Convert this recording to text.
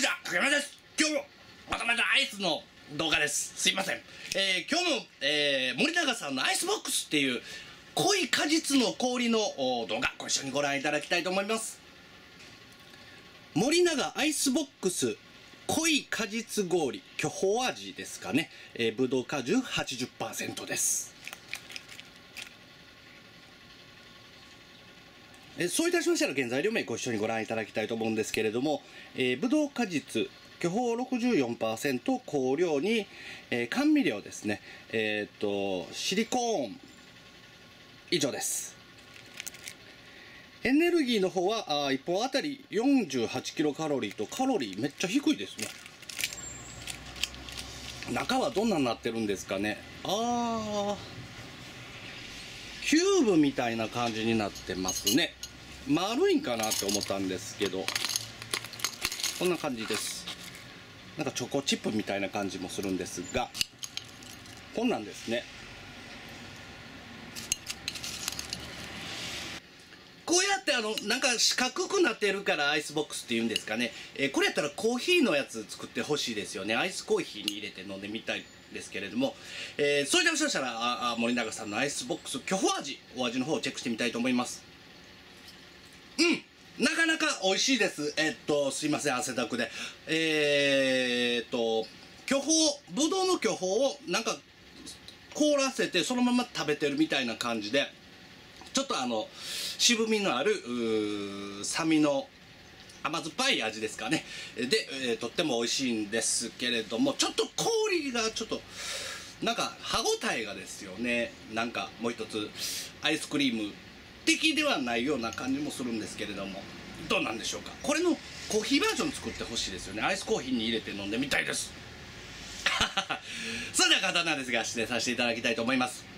ちは、竹山です。今日もまたまたアイスの動画です。すいません。今日も、森永さんのアイスボックスっていう濃い果実の氷の動画、ご一緒にご覧いただきたいと思います。森永アイスボックス濃い果実氷巨峰味ですかね。ぶどう果汁 80% です。そういたしましたら原材料名ご一緒にご覧いただきたいと思うんですけれども、ぶどう果実巨峰 64% 香料に、甘味料ですね、シリコーン以上です。エネルギーの方は1本あたり48キロカロリーとカロリーめっちゃ低いですね。中はどんなになってるんですかね。キューブみたいな感じになってますね。丸いんかなって思ったんですけど、こんな感じです。なんかチョコチップみたいな感じもするんですが、こんなんですね。こうやってなんか四角くなってるからアイスボックスっていうんですかね。これやったらコーヒーのやつ作ってほしいですよね。アイスコーヒーに入れて飲んでみたいですけれども、それでもししたら森永さんのアイスボックス巨峰味、お味の方をチェックしてみたいと思います。なかなか美味しいです。すいません、汗だくで。巨峰、ぶどうの巨峰をなんか凍らせてそのまま食べてるみたいな感じで、ちょっと渋みのある酸味の甘酸っぱい味ですかね。で、とっても美味しいんですけれども、ちょっと氷がちょっとなんか歯ごたえがですよね。なんかもう一つアイスクリーム的ではないような感じもするんですけれども、どうなんでしょうか。これのコーヒーバージョン作ってほしいですよね。アイスコーヒーに入れて飲んでみたいです。それでは簡単なんですが失礼させていただきたいと思います。